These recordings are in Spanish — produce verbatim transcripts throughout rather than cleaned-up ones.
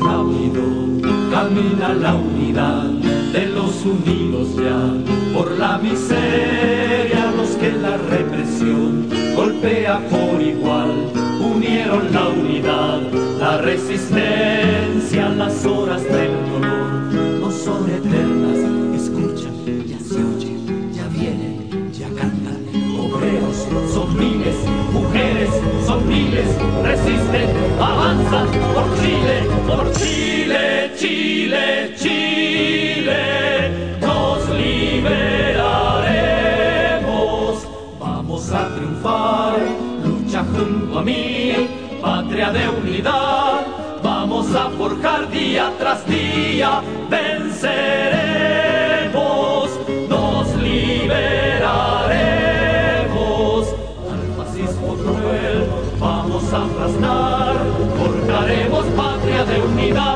rápido camina la unidad de los unidos ya por la miseria, los que la represión golpea por igual unieron la unidad, la resistencia. Las horas del dolor no son eternas, escuchan, ya se oye, ya vienen, ya cantan. Obreros son miles, mujeres son miles, resisten, avanzan por Chile, por Chile, Chile, Chile, nos liberaremos. Vamos a triunfar, lucha junto a mí, patria de unidad. Vamos a forjar día tras día, venceremos, nos liberaremos. Al fascismo cruel vamos a aplastar, forjaremos patria de unidad.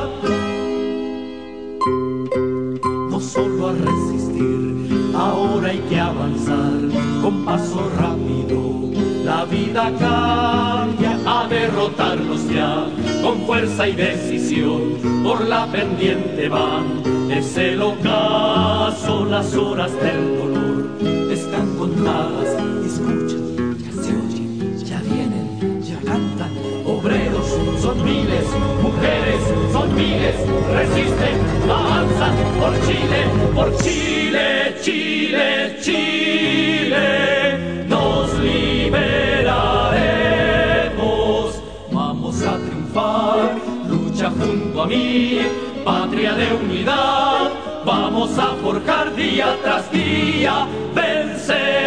No solo a resistir, ahora hay que avanzar con paso rápido. La vida cambia, a derrotarlos ya, con fuerza y decisión, por la pendiente van. Es el ocaso, las horas del dolor están contadas. Escuchan, ya se oyen, ya vienen, ya cantan. Obreros son miles, mujeres son miles, resisten, avanzan por Chile, por Chile, Chile, Chile, nos liberaremos. Vamos a triunfar, lucha junto a mí, patria de unidad. Vamos a forjar día tras día, vencer.